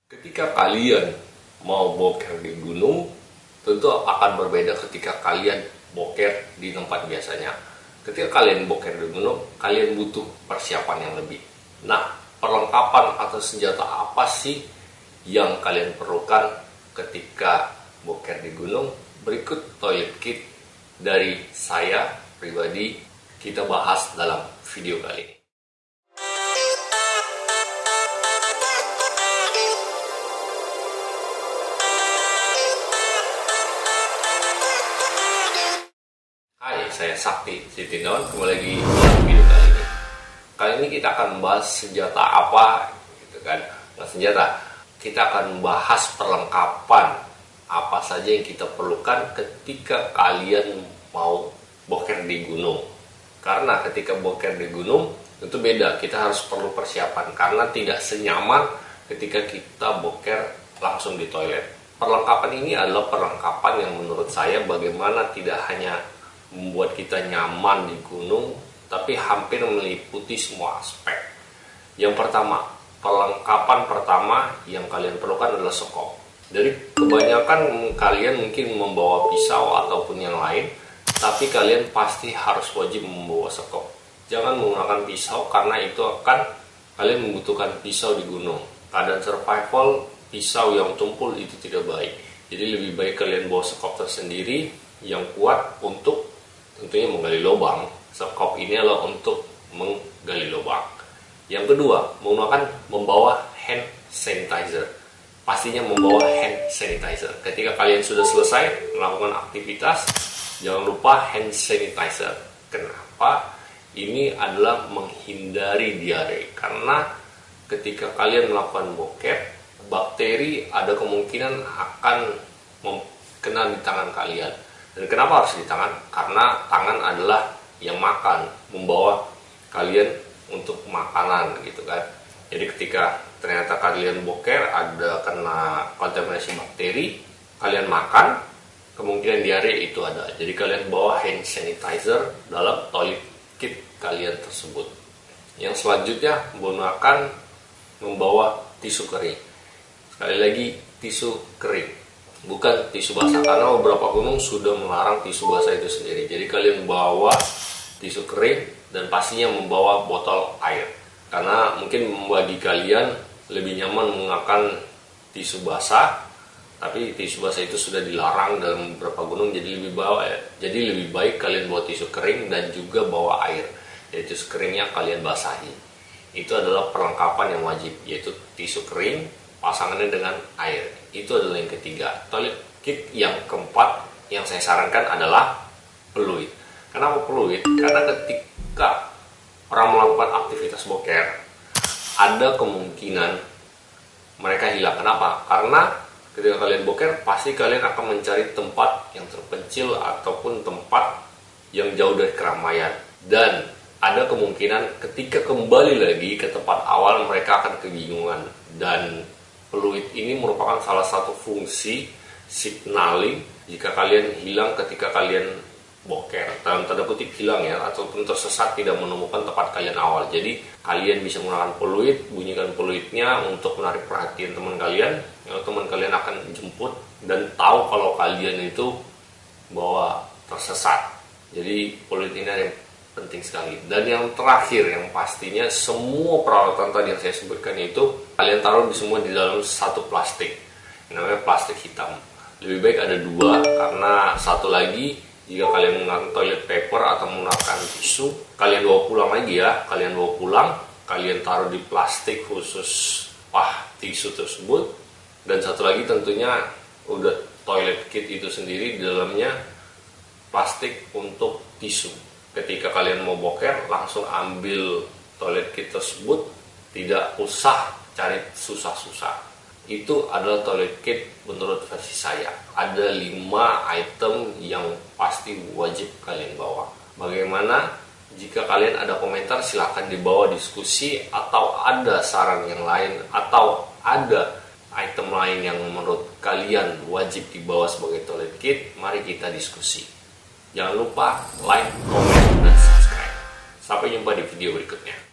Ketika kalian mau boker di gunung, tentu akan berbeda ketika kalian boker di tempat biasanya. Ketika kalian boker di gunung, kalian butuh persiapan yang lebih. Nah, perlengkapan atau senjata apa sih yang kalian perlukan ketika boker di gunung? Berikut toilet kit dari saya pribadi kita bahas dalam video kali ini. Hai, saya Sakti Sitindon, kembali lagi di video kali ini. Kali ini kita akan membahas senjata apa, gitu kan? Nah, senjata, kita akan membahas perlengkapan apa saja yang kita perlukan ketika kalian mau boker di gunung. Karena ketika boker di gunung itu beda, kita harus perlu persiapan karena tidak senyaman ketika kita boker langsung di toilet. Perlengkapan ini adalah perlengkapan yang menurut saya bagaimana tidak hanya membuat kita nyaman di gunung, tapi hampir meliputi semua aspek. Yang pertama, perlengkapan pertama yang kalian perlukan adalah sekop. Dari kebanyakan kalian mungkin membawa pisau ataupun yang lain, tapi kalian pasti harus wajib membawa sekop. Jangan menggunakan pisau karena itu akan kalian membutuhkan pisau di gunung. Keadaan survival, pisau yang tumpul itu tidak baik. Jadi lebih baik kalian bawa sekop tersendiri yang kuat untuk tentunya menggali lubang. Sekop ini adalah untuk menggali lubang. Yang kedua, membawa hand sanitizer. Pastinya membawa hand sanitizer. Ketika kalian sudah selesai melakukan aktivitas, jangan lupa hand sanitizer. Kenapa? Ini adalah menghindari diare. Karena ketika kalian melakukan boker, bakteri ada kemungkinan akan kena di tangan kalian. Dan kenapa harus di tangan? Karena tangan adalah yang makan, membawa kalian untuk makanan gitu kan. Jadi ketika ternyata kalian boker ada kena kontaminasi bakteri, kalian makan, kemungkinan diare itu ada. Jadi kalian bawa hand sanitizer dalam toilet kit kalian tersebut. Yang selanjutnya membawa tisu kering. Sekali lagi tisu kering, bukan tisu basah, karena beberapa gunung sudah melarang tisu basah itu sendiri. Jadi kalian bawa tisu kering dan pastinya membawa botol air, karena mungkin bagi kalian lebih nyaman menggunakan tisu basah, tapi tisu basah itu sudah dilarang dalam beberapa gunung. Jadi lebih baik kalian bawa tisu kering dan juga bawa air. Jadi tisu keringnya kalian basahi. Itu adalah perlengkapan yang wajib, yaitu tisu kering pasangannya dengan air. Itu adalah yang ketiga. Toilet kit yang keempat yang saya sarankan adalah peluit. Kenapa peluit? Karena ketika orang melakukan aktivitas boker, ada kemungkinan mereka hilang. Kenapa? Karena ketika kalian boker, pasti kalian akan mencari tempat yang terpencil ataupun tempat yang jauh dari keramaian. Dan ada kemungkinan ketika kembali lagi ke tempat awal, mereka akan kebingungan. Dan peluit ini merupakan salah satu fungsi signaling jika kalian hilang ketika kalian boker, dalam tanda kutip hilang ya, ataupun tersesat tidak menemukan tempat kalian awal. Jadi kalian bisa menggunakan peluit, bunyikan peluitnya untuk menarik perhatian teman kalian. Teman kalian akan jemput dan tahu kalau kalian itu bahwa tersesat. Jadi peluit ini ada yang penting sekali. Dan yang terakhir, yang pastinya semua peralatan tadi yang saya sebutkan itu kalian taruh semua di dalam satu plastik, namanya plastik hitam. Lebih baik ada dua, karena satu lagi jika kalian menggunakan toilet paper atau menggunakan tisu, kalian bawa pulang lagi ya. Kalian bawa pulang, kalian taruh di plastik khusus tisu tersebut. Dan satu lagi tentunya udah toilet kit itu sendiri, di dalamnya plastik untuk tisu. Ketika kalian mau boker, langsung ambil toilet kit tersebut, tidak usah cari susah-susah. Itu adalah toilet kit menurut versi saya. Ada 5 item yang pasti wajib kalian bawa. Bagaimana? Jika kalian ada komentar, silahkan dibawa diskusi, atau ada saran yang lain, atau ada item lain yang menurut kalian wajib dibawa sebagai toilet kit. Mari kita diskusi. Jangan lupa like, komen, dan subscribe. Sampai jumpa di video berikutnya.